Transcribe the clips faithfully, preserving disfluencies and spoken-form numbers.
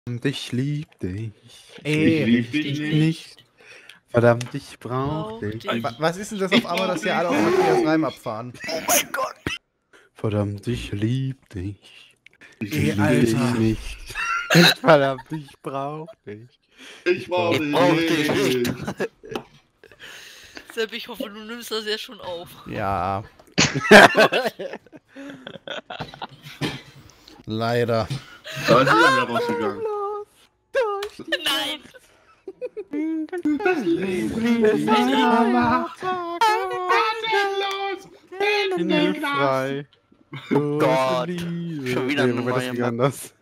Und ich lieb dich. Ey, Ich lieb dich nicht. nicht. Verdammt, ich brauch Brauch dich. dich. wa- was ist denn das auf einmal, dass hier alle auf Matthias Reim abfahren? Oh mein Gott. Verdammt, ich lieb dich. Ich Ey, lieb Alter. dich Ich nicht. Verdammt, ich brauch dich. Ich brauch Ich dich brauch dich nicht. Sepp, ich hoffe, du nimmst das jetzt schon auf. Ja. Leider. Da ist wieder wieder rausgegangen. Nein! Das Leben ist Frei. Gott. Liebe. Schon wieder Nee, eine wobei, das neue ging Map. anders.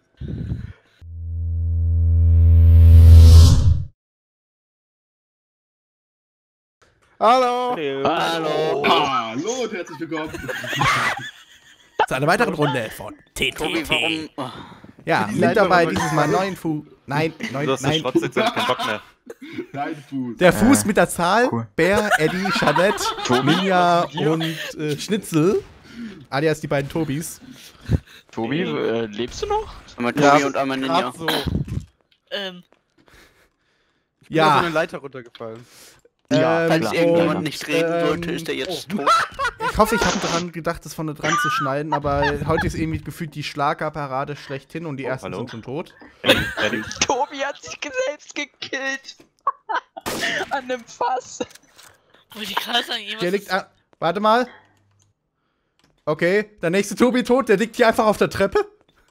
Hallo. Hallo. Hallo und herzlich willkommen. Zu einer weiteren Runde von T T Tobi, T. warum... Oh. Ja, Die mit Leiter dabei war dieses Mal neun Fu... Nein, neun, Du hast eine nein. Schrotze, jetzt hab ich keinen Bock mehr. Dein Fuß. Der Fuß mit der Zahl, cool. Bär, Eddie, Jeanette, Ninja und äh, Schnitzel. Alias die beiden Tobis. Tobi, äh, lebst du noch? Einmal Tobi Ja, und einmal Ninja. Grad so. Ähm, Ich bin auf so Ja, eine Leiter runtergefallen. Ja, ähm, falls irgendjemand und, nicht reden ähm, sollte, ist er jetzt tot. Ich hoffe, ich habe daran gedacht, das vorne dran zu schneiden, aber heute ist irgendwie gefühlt die Schlagerparade schlechthin und die Oh, ersten hallo? sind schon tot. Eddie. Tobi hat sich selbst gekillt. An einem Fass. Wollte ich gerade sagen, jemand... Der liegt. Ah, warte mal. Okay, der nächste Tobi tot, der liegt hier einfach auf der Treppe.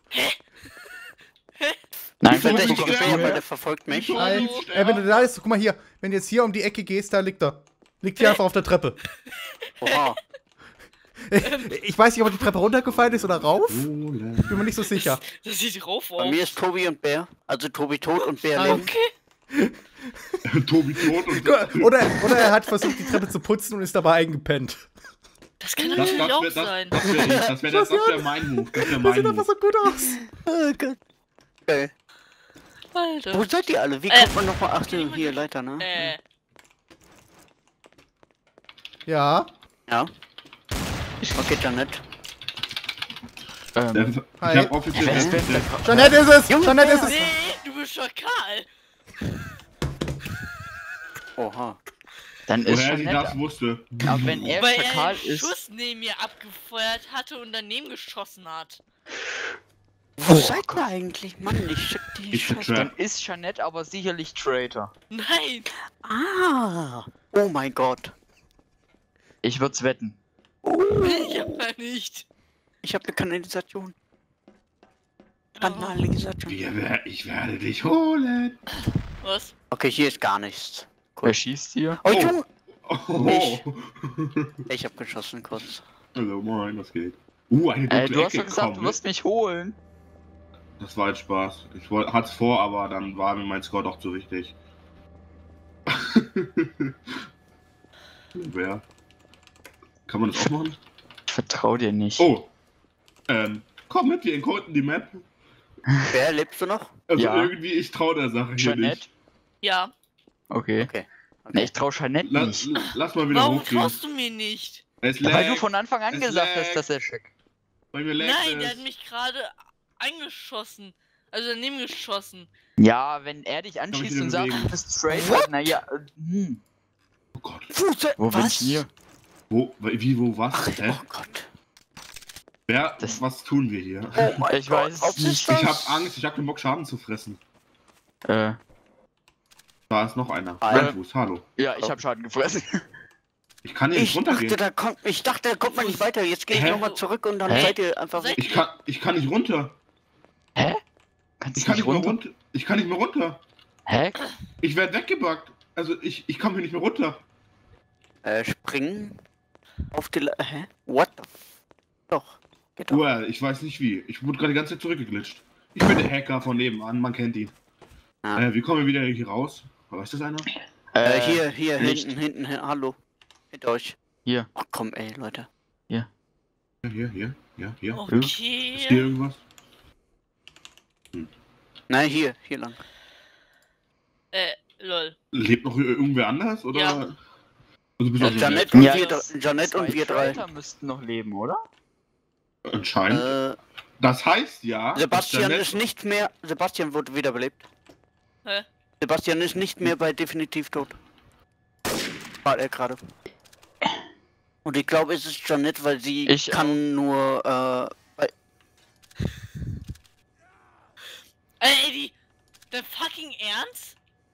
Nein, Ich bin Der nicht ist sterben. aber der verfolgt mich. Nein. Äh, wenn du da bist, guck mal hier. Wenn du jetzt hier um die Ecke gehst, da liegt er. Liegt hier einfach auf der Treppe. Oha. Ich weiß nicht, ob er die Treppe runtergefallen ist oder rauf. Ole. Bin mir nicht so sicher. Das sieht rauf Oh. aus. Ähm, Bei mir ist Tobi und Bär. Also Tobi tot und Bär Nein. lebt. Okay. Tobi tot und Oder, oder er hat versucht, die Treppe zu putzen und ist dabei eingepennt. Das kann das, natürlich das auch wäre das, sein. das wär ich. Das wäre das, das wär mein Move. Das wäre Das mein sieht einfach Move. so gut aus. Oh Gott. Geil. Oh. Wo Alter. Äh. seid ihr alle? Wie kommt man nochmal? Ach, hier, Leiter, ne? Äh, Ja. Ja. Okay, Janet. Der- Ähm, Ich Hi. hab offiziell wer ist der, denn der, der Jeanette ist es! Junge, Jeanette ist es! nee, du bist Schakal. Oha. dann ist woher schon sie nett. das wusste. Aber wenn er Weil er Schakal einen ist, Schuss neben mir abgefeuert hatte und daneben geschossen hat. Wo seid ihr eigentlich? Mann, ich schick die Ich bin Scheiße. dann Trap. ist Jeanette aber sicherlich Traitor. Nein. Ah. Oh mein Gott. Ich würd's wetten. Ich aber nicht. Ich habe eine Kanalisation. Kanalisation. Wir wer- Ich werde dich holen. Was? Okay, hier ist gar nichts. Wer schießt hier? Oh, Oh. Junge. Oh. Ich. Ich hab geschossen kurz. Also moin, was geht? Uh, eine Äh, dunkle du hast Ecke, doch gesagt, komm, du wirst mich holen. Das war jetzt Spaß. Ich wollte, hat's vor, aber dann war mir mein Score doch zu wichtig. Wer? Kann man das auch machen? Ich vertrau dir nicht. Oh! Ähm, komm mit, wir encoden die Map. Wer lebst du noch? Also Ja. irgendwie, ich trau der Sache hier Jeanette? nicht. Ja. Okay. Okay. Ne, ich trau Jeanette La nicht. lass mal wieder Warum hochgehen. traust du mir nicht? Es Ja, weil du lag, von Anfang an Es gesagt lag. hast, dass er schick. bei mir lag Nein, der es. hat mich gerade eingeschossen. Also daneben geschossen. Ja, wenn er dich mich anschießt wieder und sagt, bewegen. du bist Traitor, naja, äh, hm. Oh Gott. Fuße. Wo bin Was? ich hier? Wo, wie, wo, was? Ach, Hä? oh Gott. Wer, Das- was tun wir hier? Oh mein Ich Gott. weiß es Ob nicht. ist das? Ich hab Angst, ich hab keinen Bock, Schaden zu fressen. Äh, Da ist noch einer. Alter. Mein Fuß, hallo. ja, ich hab Schaden gefressen. Ich kann hier nicht Ich dachte, runtergehen. da kommt, ich dachte, da kommt man nicht weiter. Jetzt gehe ich Hä? nochmal zurück und dann Hä? seid ihr einfach Seid- weg. Ich kann, ich kann nicht runter. Hä? Kannst Ich du kann nicht nicht mehr runter? runter. Ich kann nicht mehr runter. Hä? Ich werde weggebackt. Also ich, ich komme hier nicht mehr runter. Äh, springen. Auf die. Le Hä? What the f Doch. Geht doch. Well, ich weiß nicht wie. Ich wurde gerade die ganze Zeit zurückgeglitscht. Ich bin der Hacker von nebenan, man kennt ihn. Ah. Äh, wie kommen wir wieder hier raus? Weiß das einer? Äh, hier, hier, Licht. hinten, hinten, hin- hallo. Hinter euch. Hier. Ach komm, ey, Leute. Ja, hier, hier, ja, hier. Oh. Ist hier Okay. irgendwas? Nein, hier, hier lang. Äh, lol. Lebt noch irgendwer anders? Oder? Ja. Also bis Ja, auf die Janet Welt. und Ja, wir, das- dr- Janet und Zwei wir drei. Traitor müssten noch leben, oder? Anscheinend. Äh, Das heißt ja. Sebastian dass der ist nicht mehr. Sebastian wurde wiederbelebt. Hä? Sebastian ist nicht mehr bei definitiv tot. War er gerade. Und ich glaube, es ist Janet, weil sie Ich kann nur. Äh, bei Ey, die. Dein fucking Ernst?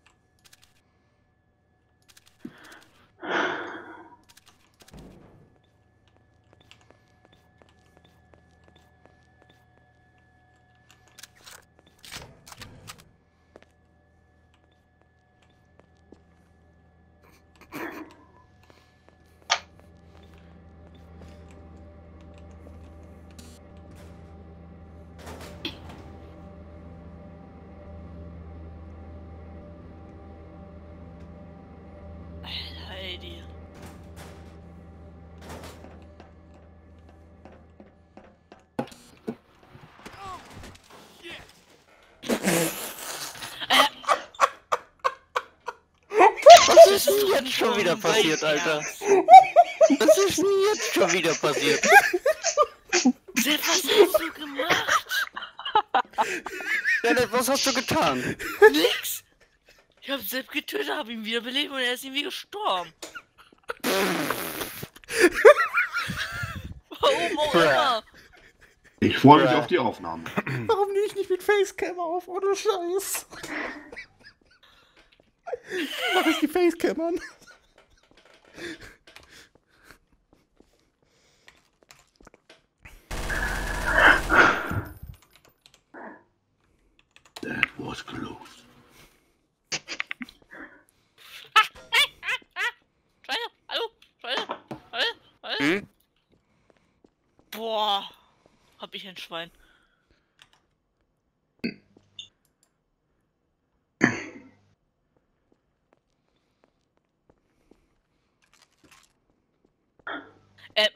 Heidi. Was ist denn jetzt schon wieder passiert, Alter? Was ist denn jetzt schon wieder passiert? Sepp, was hast du gemacht? Janet, was hast du getan? Nix! Ich hab Sepp getötet, hab ihn wiederbelebt und er ist irgendwie gestorben. Warum auch immer? Ich freue mich auf die Aufnahme. Warum nehme ich nicht mit Facecam auf? Ohne Scheiß. Mach ich die Facecam an? That was close. Scheiße, hallo? Scheiße, hallo? Hallo? Hm? Boah. Hab ich ein Schwein. Äh.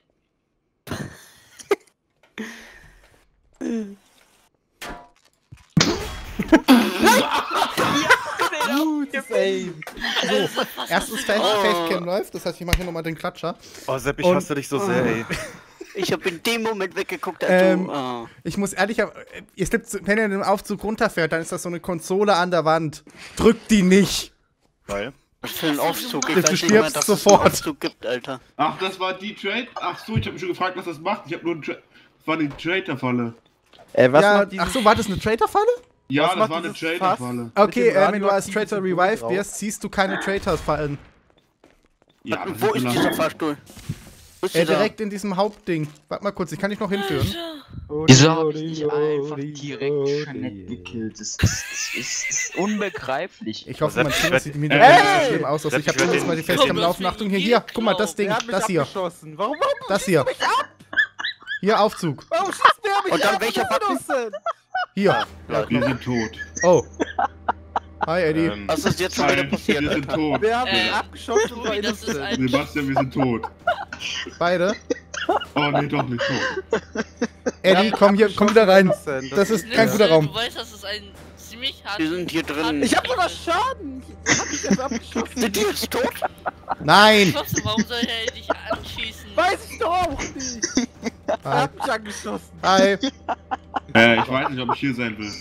Gutes Aim. So, erstens Face Oh. Facecam läuft, das heißt, ich mache hier nochmal den Klatscher. Oh, Sepp, ich Und- hasse dich so sehr, ey. Ich hab in dem Moment weggeguckt, als Ähm, du. Oh. Ich muss ehrlich, ihr slippt, wenn ihr in den Aufzug runterfährt, dann ist das so eine Konsole an der Wand. Drückt die nicht. Weil? Was für ein Aufzug. Ich Du weiß nicht stirbst mal, dass sofort. es einen Aufzug gibt, Alter. Ach, das war die Trade. Ach so, ich habe mich schon gefragt, was das macht. Ich habe nur einen Tra Das war die Trader-Falle. Ey, was Ja, macht dieses... ach so, war das eine Traitor-Falle? Ja, Was das macht war eine dieses Trader-Falle. Okay, Mit dem äh, wenn du als radioaktiven Traitor Symbol revived drauf. wirst, siehst du keine Traitors-Fallen. Ja, das Wo ist eine- dieser Fahrstuhl? Wo ist Äh, dieser? direkt in diesem Hauptding. Warte mal kurz, ich kann dich noch hinführen. Wieso hab ich nicht einfach direkt Jeanette gekillt? Das ist, das ist, das ist unbegreiflich. Ich hoffe, Sepp, man ich sieht, werd- sieht mir Ey! nicht so schlimm aus. Also Sepp, ich habe ich werd jetzt mal die den- Facecam Komm, laufen. das Achtung, wegen hier, hier, dir guck mal, das geklaut. Ding, Wer hat mich das hier, abgeschossen? Warum, warum das hier. Hier, Aufzug. Warum schießt der mich Und dann ab? welcher Was Button? ist das denn? Hier. Wir sind tot. Oh. Hi, Eddie. Ähm, Was ist jetzt schon wieder Nein, passiert, wir sind Alter? tot. Wer hat mich Äh, abgeschossen und war Tobi, das ist innocent? ein... Sebastian, wir sind tot. Beide. Oh, nee, doch nicht tot. Eddie, komm hier, komm wieder rein. Innocent. Das ist Nils, kein guter Raum. Du weißt, das ist ein ziemlich hart... Wir sind hier drin. Ich hab sogar Schaden. Ich hab mich jetzt abgeschossen. Sind die jetzt tot? Nein. Trotzdem, warum soll er dich anschießen? Weiß ich doch auch nicht. Er Hi. hat mich angeschossen. Hi. Äh, ich weiß nicht, ob ich hier sein will.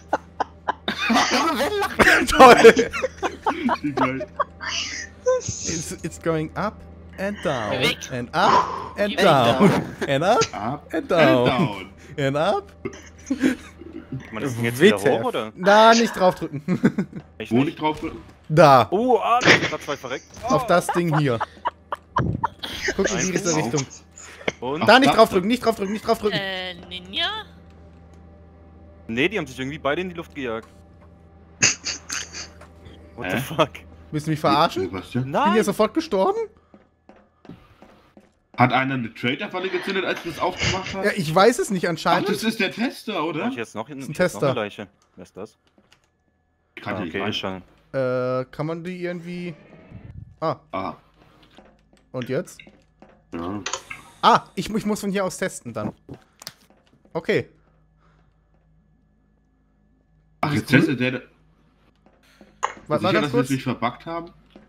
Toll. Die gleich. It's, it's going up and down. Weg. And up and Weg. down. And up Up and and down. down. And up. man ist jetzt wieder W T F. hoch, oder? Da, nicht draufdrücken. Echt Wo nicht? nicht drauf drücken? Da. Oh, ah, da sind grad zwei verreckt. Auf das Ding hier. Guck in diese Eins. Richtung. Und? Da nicht das- draufdrücken, nicht draufdrücken, nicht draufdrücken. Äh, Ninja? Nee, die haben sich irgendwie beide in die Luft gejagt. What the Hä? fuck? Willst du mich verarschen? Sebastian? Bin hier Nein! sofort gestorben? Hat einer eine Trader-Falle gezündet, als du das aufgemacht hast? Ja, ich weiß es nicht Ach, anscheinend. das ist der Tester, Hab oder? ich jetzt noch, in, ist ein ich jetzt noch Tester. eine Leiche. Wer ist das? Kann Ah, ich nicht okay, rein. ist schon. Äh, kann man die irgendwie... Ah, Ah, und jetzt? ja. Ah, ich, ich muss von hier aus testen dann. Okay. Ach, jetzt Hm? testet der... Warte mal Sicher, ganz dass wir es kurz. nicht verbuggt haben?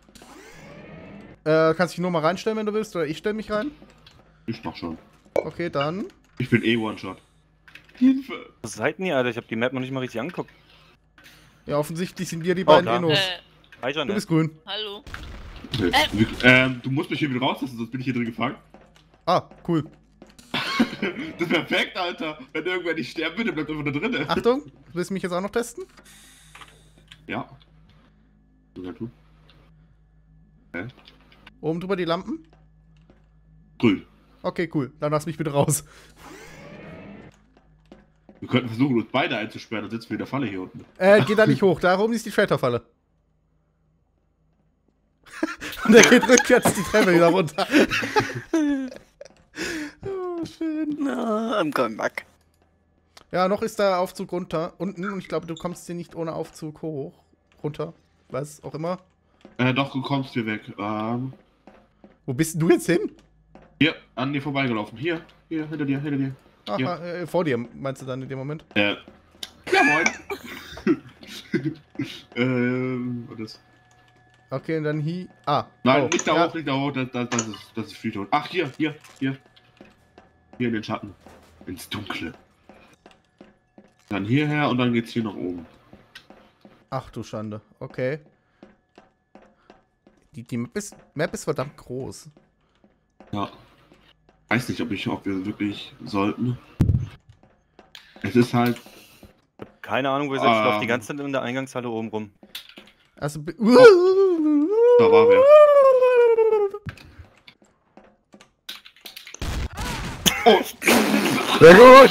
Äh, kannst dich nur mal reinstellen, wenn du willst, oder ich stelle mich rein. Ich mach schon. Okay, dann. Ich bin eh One-Shot. Hilfe! Was seid ihr, Alter? Ich hab die Map noch nicht mal richtig angeguckt. Ja, offensichtlich sind wir die Oh, beiden da. Enos. Äh, Hi, Du Janet. bist grün. hallo. Okay. Wir- Ähm, du musst mich hier wieder rauslassen, sonst bin ich hier drin gefangen. Ah, cool. Das ist perfekt, Alter. Wenn irgendwer nicht sterben will, dann bleibt einfach da drin. Achtung, willst du mich jetzt auch noch testen? Ja. Sogar du. Hä? Oben drüber die Lampen? Grün. Okay, cool. Dann lass mich bitte raus. Wir könnten versuchen, uns beide einzusperren, dann sitzen wir in der Falle hier unten. Äh, geh da nicht hoch. Da oben ist die Traitor-Falle. Und der geht rückwärts die Treppe wieder runter. Oh, schön. Na, I'm going back. Ja, noch ist der Aufzug runter. Unten. Und ich glaube, du kommst hier nicht ohne Aufzug hoch. Runter. Was auch immer. Äh, doch, du kommst hier weg. Ähm, Wo bist du jetzt hin? hier, an dir vorbeigelaufen. Hier, hier, hinter dir, hinter dir. Ach, Ja. äh, vor dir, meinst du dann in dem Moment? Äh, ja, moin. ähm, was ist? Okay, und dann hier. Ah. Nein, oh, nicht da ja. hoch, nicht da hoch, das, das, das ist, das ist Friedhof. Ach, hier, hier, hier. Hier in den Schatten. Ins Dunkle. Dann hierher und dann geht's hier nach oben. Ach du Schande. Okay. Die, die Map, ist, Map ist verdammt groß. Ja. Weiß nicht, ob, ich, ob wir wirklich sollten. Es ist halt. Keine Ahnung, wo ihr seid. Ich Ah. laufe die ganze Zeit in der Eingangshalle oben rum. Also. Da Da war wer. Sehr gut!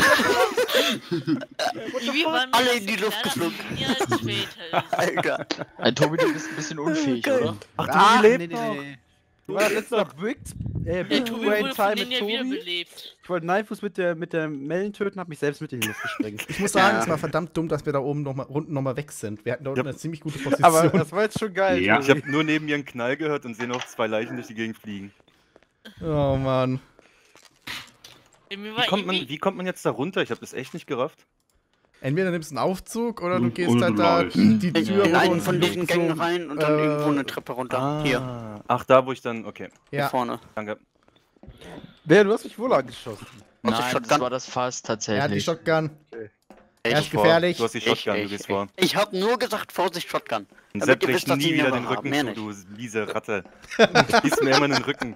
Wir waren Alle in die Luft geflogen. Alter. Hey, Tobi, du bist ein bisschen unfähig, oder? Ach, Ah, du lebst nee, nee, noch. nee. Du warst letztes Mal Big, äh, Der Big Tobi Brain wurde von Time denen mit ja Tobi. wiederbelebt. Ich wollte Neinfuß mit der, mit der Mellen töten, hab mich selbst mit in die Luft gesprengt. Ich muss sagen, Ja. es war verdammt dumm, dass wir da oben noch mal, unten nochmal weg sind. Wir hatten da unten Ja. eine ziemlich gute Position. Aber das war jetzt schon geil. Ja. Ich habe nur neben mir einen Knall gehört und sehe noch zwei Leichen durch die Gegend fliegen. Oh Mann. Mir Wie war kommt man, irgendwie- wie kommt man jetzt da runter? Ich habe das echt nicht gerafft. Entweder nimmst du einen Aufzug oder du Und- gehst oder halt du da läufst. die In, Tür in wo einen uns von die diesen Luft Gängen so, rein und dann äh, irgendwo eine Treppe runter. Hier, Ach, da, wo ich dann. Okay, hier Ja, vorne. danke. Wer, du hast mich wohl angeschossen. Hast du Nein, Shotgun? das war das Fass er hat die tatsächlich. Shotgun. Er ist Gehst vor. gefährlich. Du hast die Shotgun, du gehst vor. Ich hab nur gesagt, Vorsicht, Shotgun. Und Damit Sepp ihr bricht wisst, dass nie ich wieder Nummer den habe, Rücken mehr zu, nicht. du miese Ratte. Du schießt mir immer in den Rücken.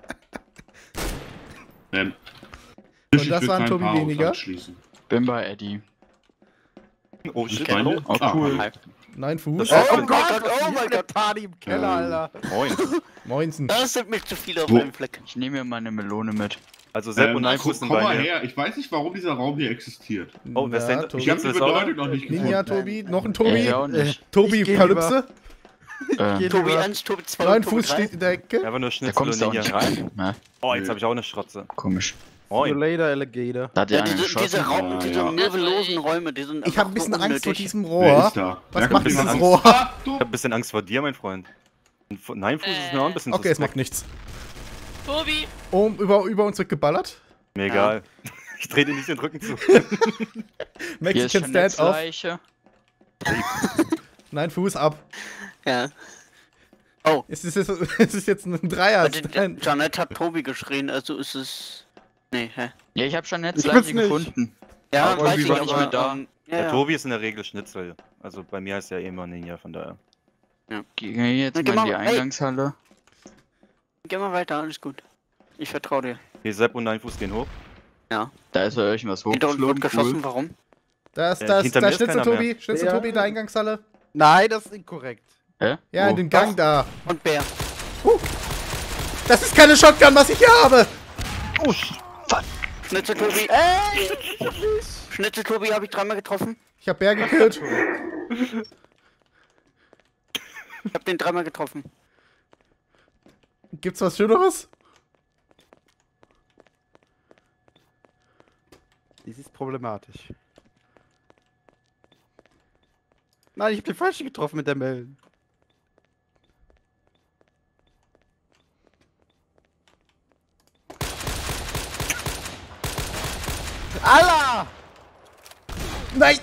Ähm, Und das waren Tobi weniger. Bin bei Eddie. Oh shit, Keine? hallo? Oh, cool. Hi. Nein, Fuß. Das Oh, heißt, oh wenn- Gott! Gott, oh mein Gott. Party im Keller, Ähm. Alter. Moin. Moinsen. Das sind mir zu viele auf Wo- einem Fleck. Ich nehme mir meine Melone mit. Also Sepp Ähm, und Neinfuß komm sind mal bei mir. her, ich weiß nicht, warum dieser Raum hier existiert. Oh, wer ist denn- Ja, Ich Tobi. habe die Jetzt ist er Bedeutung noch nicht gefunden. Ninja, Tobi. Noch ein Äh, Tobi. ja, auch nicht. Tobi, Ich geh Kalypse. Äh, Geh Tobi lieber. eins, Tobi zwei, Neun Tobi Fuß drei. steht in der Ecke. Einfach nur da Schnitzel kommst du auch und nicht Ninja. rein. Ja, Oh, jetzt habe ich auch eine Schrotze. komisch. See you Moin. later, Alligator. Da hat Ja, ja einer diese, geschossen. diese, Raum, Ja, diese ja. mühelosen Räume, die sind Ich habe ein einfach bisschen nur Angst vor unnötig. diesem Wer Rohr. ist da? Was Wer macht kommt dieses denn? Rohr? Ah, du. Ich habe ein bisschen Angst vor dir, mein Freund. Und vor Neinfuß ist mir auch ein bisschen Okay, es suspekt. macht nichts. Tobi, Oben über, über uns wird geballert. Mir egal. Ich drehe dir nicht den Rücken zu. Hier ist Mexican Jeanettes Stand-off. Leiche. Nein, Fuß ab. Ja. Es ist, jetzt, es ist jetzt ein Dreier. Also, die- Janet hat Tobi geschrien, also ist es. Nee, hä? Ja, ich habe Jeanettes Ich bin's Leiche nicht. gefunden. Ja, Aber weiß irgendwie ich, war ich aber, mit da. ähm, Der ja, ja. Tobi ist in der Regel Schnitzel. Also bei mir ist er eh immer Ninja, von daher. Geh jetzt Na, geh mal in die mal- ey. Eingangshalle. Geh mal weiter, alles gut. Ich vertraue dir. Okay, Sepp und Neinfuß gehen hoch. Da ist ja irgendwas Hinter uns wird hochgeflogen. geschossen, Cool. warum? Da ist, Äh, da ist, hinter da mir ist ist Schnitzel keiner Tobi. Schnitzel Ja. Tobi in der Eingangshalle. Nein, das ist inkorrekt. Hä? Ja, in Wo? dem Gang da. Und Bär. Das ist keine Shotgun, was ich hier habe. Schnitzel Tobi. Ey! Schnitzel Tobi habe ich dreimal getroffen. Ich habe Bär gekillt. Ich habe den dreimal getroffen. Gibt's was Schöneres? Dies ist problematisch. Nein, ich hab den Falschen getroffen mit der Mellen. Allah! Nein!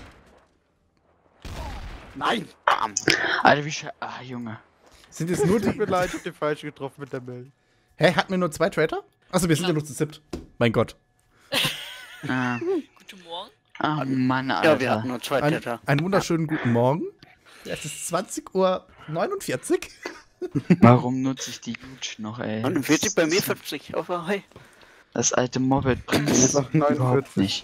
Nein! Bam. Alter, wie sche... Ah, Junge. Sind jetzt nur Tut die. mir leid, ich hab den Falschen getroffen mit der Mellen. Hä, hatten wir nur zwei Traitor? Achso, wir sind ja nur zu siebt. Mein Gott. Ah. guten Morgen. Ah, Mann, Alter. Ja, wir hatten nur zwei Ein, Täter. einen wunderschönen guten Morgen. Es ist zwanzig Uhr neunundvierzig. Warum nutze ich die Huge noch, ey? neunundvierzig, bei mir fünfzig. Aber hey. Das alte Moped bringt Ist es auch überhaupt neunundvierzig. nicht.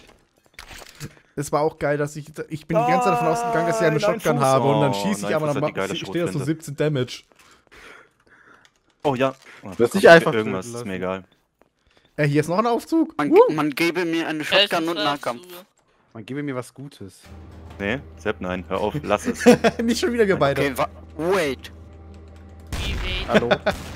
Es war auch geil, dass ich. Ich bin die ganze Zeit davon ausgegangen, dass ich eine Nein, Shotgun Fuß. habe und dann Oh, schieße ich nein, aber Fuß dann hat die geile mach- steht das so Schrotflinte. siebzehn Damage. Oh ja. Oh, Du hast dich komm, einfach irgendwas töten ist mir lassen. egal. Äh, hier ist noch ein Aufzug. Man, Woo. man gebe mir eine Er ist Shotgun und ein Nahkampf. Fahrzeuge. Man gebe mir was Gutes. Nee, Sepp, nein, hör auf, lass es. Nicht schon wieder wir beide. Okay, wa wait. Wie weh. Hallo?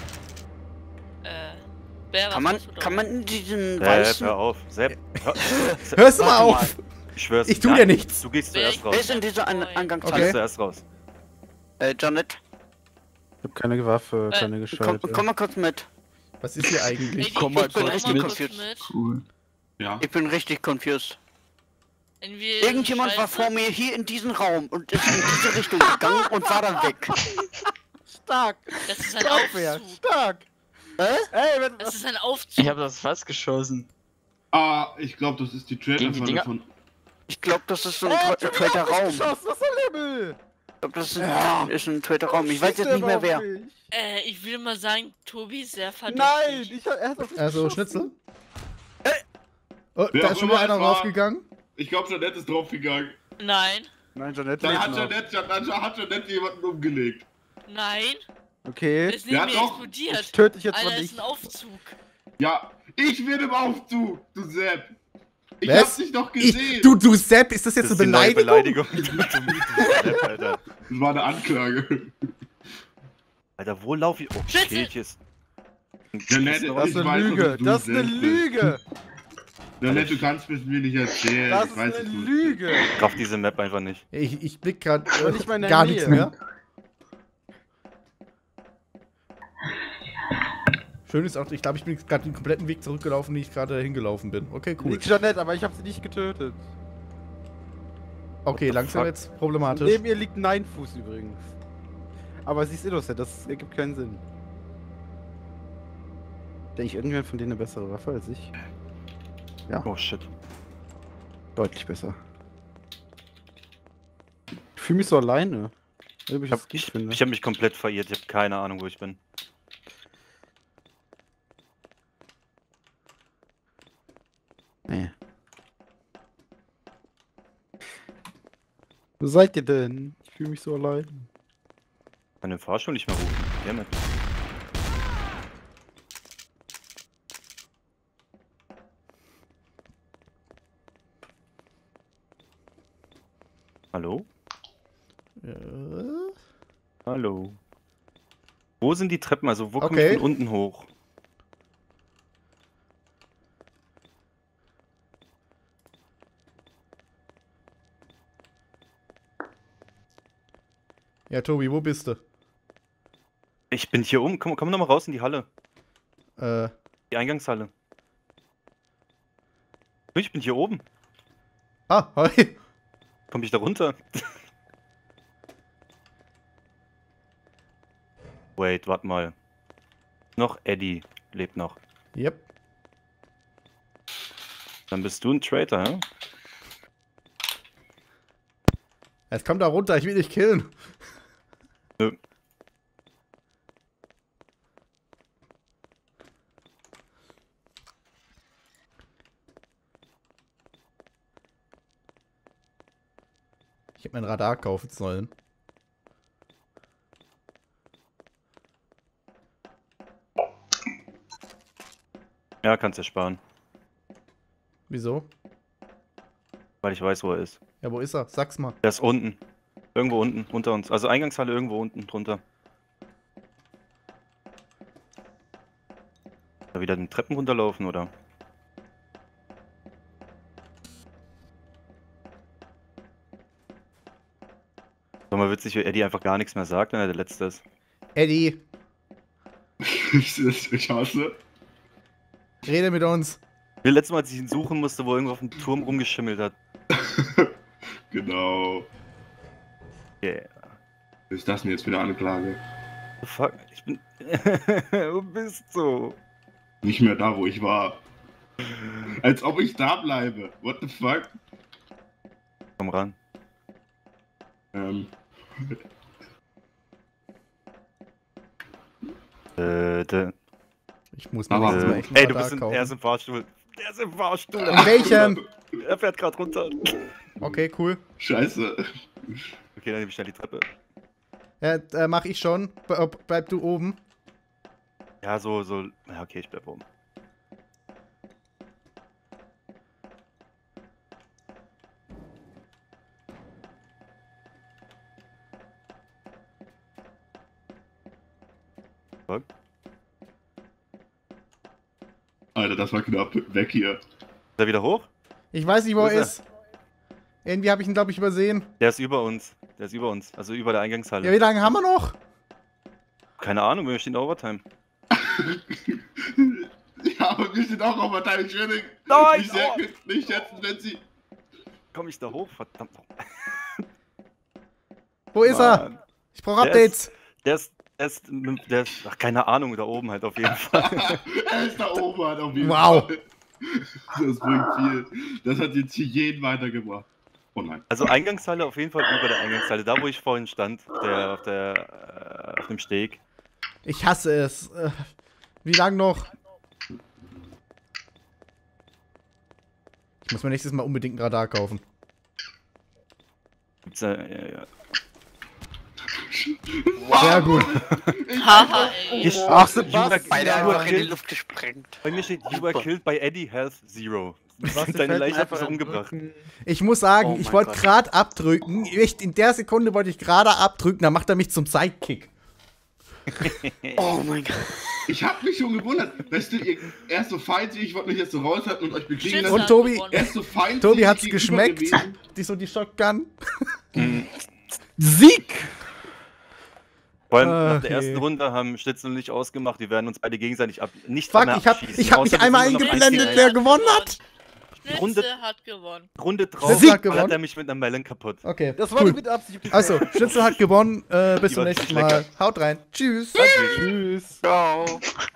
Äh. Wer was Kann man, los, oder kann was? man in diesen Sepp, weißen... hör auf. Sepp, hör, Sepp, Hörst du mal Warte auf? ich schwör's. Ich tu nein, dir nichts. Du gehst Wer- zuerst Wer raus. ist in dieser An Okay. Du Angangshalle? Okay. gehst zuerst raus. Äh, Janet, Ich hab keine Waffe, Äh, keine komm, Gescheite. komm mal kurz mit. Was ist hier Ey, eigentlich? die- Komm mal ich bin kurz richtig mit. confused. Cool. Ja. Ich bin richtig confused. Wenn wir Irgendjemand war Scheiße- vor mir hier in diesem Raum und ist in diese Richtung gegangen und war dann weg. Stark! Das ist ein Abwehr! Aufzug. Stark! Hä? Ey, wenn Das ist ein Aufzug. Ich habe das fast geschossen. Ah, ich glaube, das ist die Gegen die Trailer Dinger? von. Ich glaube, das ist so ein Ey, twe- zweiter Raum. Ich geschossen, was ist der Level? glaube, das ist ein, ist ein zweiter Raum. Ich weiß jetzt nicht mehr wer. Äh, ich will mal sagen, Tobi ist sehr verdächtig. Nein! Ich hab erst auf dich Also, geschossen. Schnitzel? Oh, Wer da auch ist schon wieder immer einer es war. rausgegangen. Ich glaube, Jeanette ist draufgegangen. Nein, Nein, Janette Dann lebt hat noch. Jeanette, dann hat Jeanette jemanden umgelegt. nein. Okay. Das ist neben Ja, mir doch. explodiert. Ich töte dich jetzt Alter, mal ist nicht. ein Aufzug. Ja, ich bin im Aufzug, du Sepp. Ich Was? hab dich doch gesehen. Ich, du, du Sepp, ist das jetzt Das ist eine die neue Beleidigung? Beleidigung. Du- du- du Sepp, Alter. Das war eine Anklage. Alter, wo lauf ich? Oh, Schütze! Kelches. Jeanette, Das ich ist eine weiß, Lüge. dass du Das ist eine Sepp bist. Lüge. Jeanette, du kannst es mir nicht erzählen. Das ich ist weiß eine es nicht. Lüge. Ich raff diese Map einfach nicht. Ich, ich blick gerade Aber nicht mal in der gar Nähe. nichts mehr. Schön ist auch, ich glaube, ich bin gerade den kompletten Weg zurückgelaufen, den ich gerade hingelaufen bin. Okay, cool. Liegt Janette, aber ich habe sie nicht getötet. Okay, What the langsam fuck? jetzt problematisch. Neben ihr liegt ein Nein-Fuß übrigens. Aber sie ist innocent, das ergibt keinen Sinn. Denke ich irgendwann von denen eine bessere Waffe als ich? Oh shit. Deutlich besser. Ich fühle mich so alleine. Ob ich Ich das hab, gut ich, finde. ich hab mich komplett verirrt. Ich hab keine Ahnung, wo ich bin. Nee. Wo seid ihr denn? Ich fühle mich so allein. Kann den Fahrstuhl nicht mehr rufen. Damit. Hallo? Ja. Hallo. Wo sind die Treppen? Also wo komme Okay. ich von unten hoch? Ja, Tobi, wo bist du? Ich bin hier oben. Komm, komm noch mal raus in die Halle. Äh, Die Eingangshalle. Ich bin hier oben. ah, hi. Komm ich da runter? Wait, warte mal. Noch Eddie lebt noch. Yep. Dann bist du ein Traitor, hä? Jetzt komm da runter, ich will dich killen. Nö. Ich hab mein Radar kaufen sollen. Ja, kannst du sparen. Wieso? Weil ich weiß, wo er ist. Ja, wo ist er? Sag's mal. Der ist unten. Irgendwo unten, unter uns. Also Eingangshalle irgendwo unten drunter. Da wieder den Treppen runterlaufen, oder? Sag mal witzig, wie Eddie einfach gar nichts mehr sagt, wenn er der Letzte ist. Eddie, ich, ich hasse. rede mit uns. Wie letztes Mal, als ich ihn suchen musste, wo er irgendwo auf dem Turm rumgeschimmelt hat. Genau. Yeah. Was ist das denn jetzt für eine Anklage? The fuck? Ich bin... Wo bist du? Nicht mehr da, wo ich war. Als ob ich da bleibe. What the fuck? Komm ran. Ähm. Äh, de, Ich muss mir Aber- nächstes Mal echt ein ey, du Radar bist in, kaufen. er ist im Fahrstuhl. Der ist im Fahrstuhl. In welchem? Er fährt gerade runter. Okay, cool. Scheiße. Okay, dann nehme ich schnell die Treppe. Ja, äh, mach ich schon. Be bleib du oben. Ja, so, so. Ja, okay, ich bleib oben. Was? Alter, das war knapp. Weg hier. Ist er wieder hoch? Ich weiß nicht, wo, Wo er ist ist. Irgendwie habe ich ihn, glaube ich, übersehen. Der ist über uns. Der ist über uns. Also über der Eingangshalle. Ja, wie lange haben wir noch? Keine Ahnung, wir stehen in Overtime. Ja, aber wir sind auch auf der Teil Training. Nein! Nicht, sehr, Oh. nicht schätzen, wenn sie. Komm ich da hoch? Verdammt. Wo ist er? Mann. Ich brauche Der Updates. Der ist, der ist, der ist, ach, keine Ahnung, da oben halt auf jeden Fall. Er ist da oben, halt auf jeden Wow. Fall. Das bringt viel. Das hat jetzt hier jeden weitergebracht. Oh nein. Also Eingangshalle auf jeden Fall über der Eingangshalle. Da, wo ich vorhin stand, der, auf, der, äh, auf dem Steg. Ich hasse es. Äh, Wie lang noch? Ich muss mir nächstes Mal unbedingt ein Radar kaufen. Gibt's, äh, ja, ja. Sehr gut. Haha, ey. Ich, Ach, you were, Sebastian. Beide you were einfach in die killed, Luft gesprengt. bei mir steht, you were Super. killed by Eddie Health Zero. Was Deine Leiche hat mich umgebracht. Ich muss sagen, Oh ich mein wollte Gott. gerade abdrücken. Echt, in der Sekunde wollte ich gerade abdrücken, dann macht er mich zum Sidekick. Oh mein Gott. Ich hab mich schon gewundert. Weißt du, ihr, erst so feindlich, ich wollte mich jetzt so raushalten und euch bekriegen Schütze lassen. Und hat Tobi- gewonnen. Erst so feindlich. Tobi hat's gegenüber geschmeckt. gewesen. Die so die Shotgun. Sieg! Vor allem nach der Okay. ersten Runde haben Schnitzel und ich ausgemacht, wir werden uns beide gegenseitig ab nicht Fuck, mehr ich hab, abschießen, ich hab mich außer wir einmal sind nur noch eingeblendet, eins wer gegen gewonnen hat. Schnitzel Runde- hat gewonnen. eins. Runde drauf Schnitzel hat hat gewonnen. er mich mit einer Melon kaputt. Okay, Das war cool. nicht mit Absicht. Also, Schnitzel hat gewonnen. Äh, bis Die zum war nächsten lecker. Mal. Haut rein. Tschüss. Tschüss. Ciao.